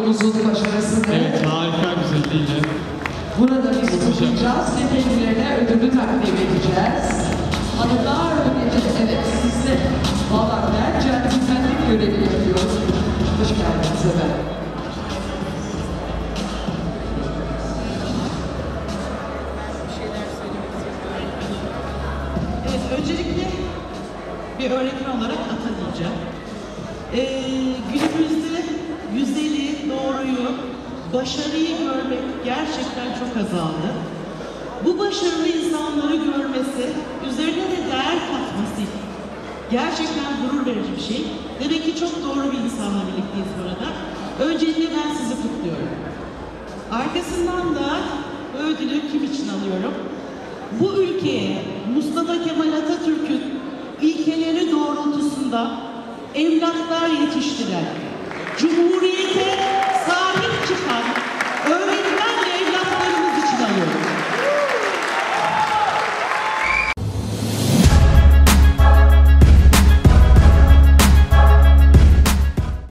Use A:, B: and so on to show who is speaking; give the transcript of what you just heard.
A: grubumuzun başarısını.
B: Evet, harika bir şekilde.
A: Burada biz tutacağız ve kendilerine ödülü takdim edeceğiz. Hanımlar ödülü, evet sizde. Valla ben centilmenlik görevi yapıyorum. Hoş geldiniz efendim.
C: Evet, öncelikle bir öğretmen olarak ata diyeceğim. Günümüzde güzeli, doğruyu, başarıyı görmek gerçekten çok azaldı. Bu başarılı insanları görmesi, üzerine de değer katması gerçekten gurur verici bir şey. Demek ki çok doğru bir insanla birlikteyiz burada. Öncelikle ben sizi kutluyorum. Arkasından da bu ödülü kim için alıyorum? Bu ülkeye Mustafa Kemal Atatürk'ün ilkeleri doğrultusunda evlatlar yetiştiren,